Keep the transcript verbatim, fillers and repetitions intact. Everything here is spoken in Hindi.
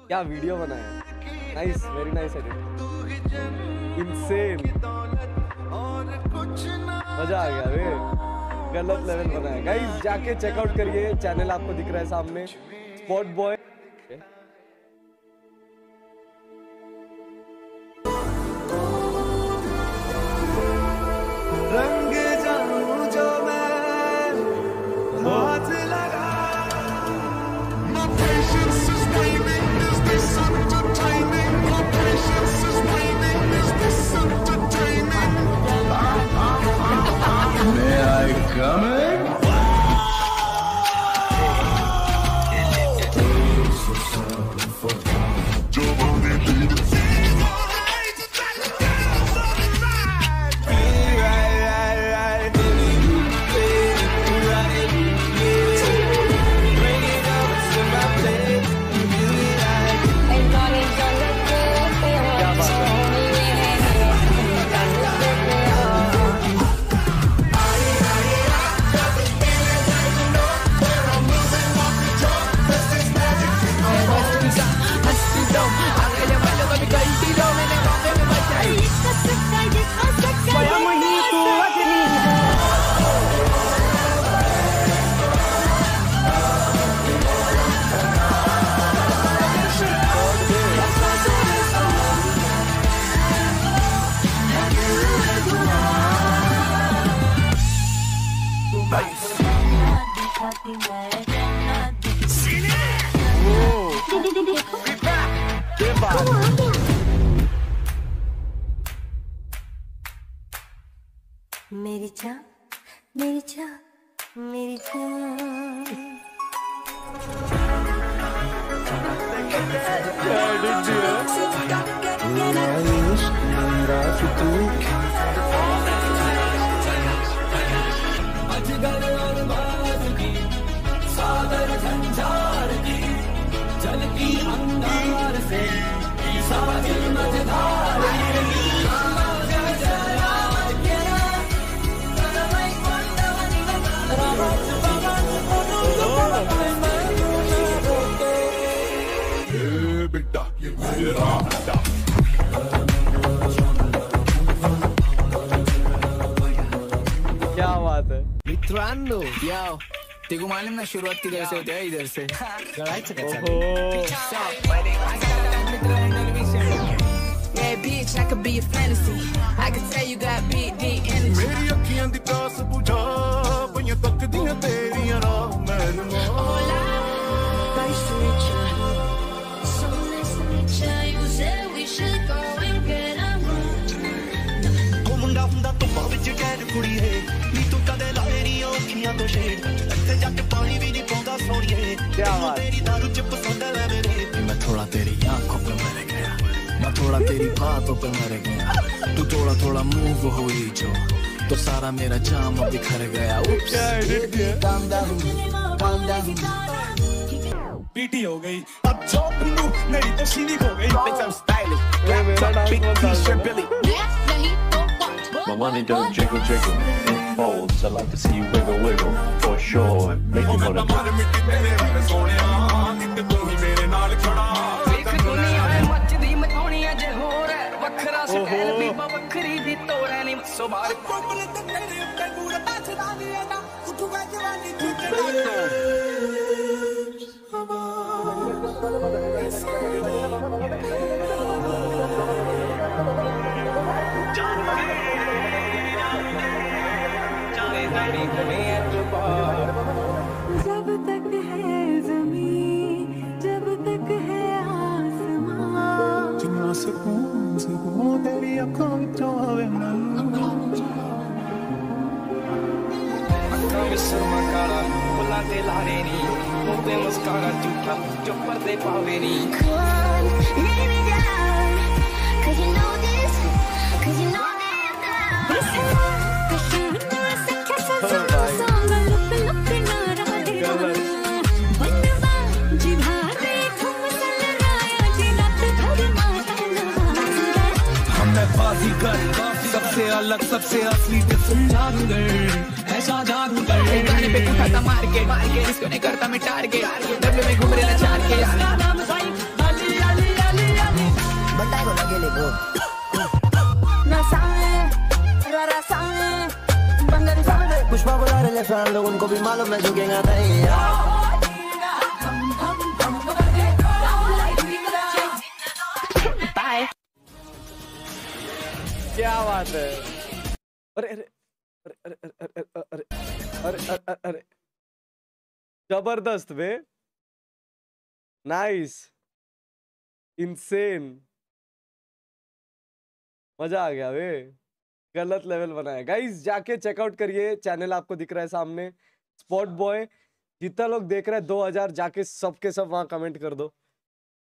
क्या वीडियो बनाया, nice, very nice edit, insane, मजा आ गया वे, गलत लेवल बनाया। गाइस जाके चेकआउट करिए, चैनल आपको दिख रहा है सामने, स्पॉट बॉय। रंग जाऊं जो मैं हाथ लगा, my patience is waning, is this entertaining? My patience is waning, is this entertaining? May I come in? मेरी जान, मेरी जान, मेरी जान। क्या बात है मित्रांनो, याओ तेको मालूम ना शुरुआत किधर से होती है? इधर से। Yeah, bitch, I could be a fantasy. I could tell you got big D energy. मेरी अखियां दी प्यास बुझा, पईयां तकदियां तेरियां राह मैनू। Hola, nice to meet you. So nice to meet you. You said we should go and get a room. ओ मुंडा हुंदा धुप्पा विच गैर कुड़ीए, नी तू कदे लाए नी अखियां तो शेड, इत्थे जाके पानी भी नी पौंदा सोणीए। क्या बात, तेरी दारू च पसंद है मेरे, मैं थोड़ा तेरी आंखों पे मर गया, मैं थोड़ा तेरी बातों पे मर गया, तू थोड़ा थोड़ा मूव हुई जो, तो सारा मेरा जाम बिखर गया। Calm down, calm down। पीटी हो गई अब जो बिंदु मेरी तो शीनी हो गई। Bitch I'm stylish, wrapped up big t-shirt Billy। My money don't jiggle jiggle, it folds. I like to see you wiggle wiggle, for sure, make you wanna do it. जब तक है ज़मीं, जब तक है आसमां, जिन्ना सुकून सुकून तेरी आँखों विचों आवे मैनू। अखां विच सुरमा काला, फुल्लां ते लारे नी, मूंह ते मुस्कारा झूठा जो पर्दे पावे नी। Come on, baby down, 'cause you know this, 'cause you know this now. सबसे अलग सबसे असली डिफरेंट जादूगर, ऐसा जादूगर। गाने पे उठाता मार के, मार के इसको नहीं करता मैं टारगेट, डब्ल्यू में घूम रहे ना चार के। जान लो उनको भी मालूम है झुकेगा नहीं यार। क्या बात है। अरे अरे अरे अरे अरे अरे अरे अरे अरे जबरदस्त बे, नाइस, इंसेन, मजा आ गया बे, गलत लेवल बनाया। गाइस जाके चेकआउट करिए, चैनल आपको दिख रहा है सामने, स्पॉट बॉय। जितना लोग देख रहे हैं दो हजार, जाके सबके सब वहां कमेंट कर दो।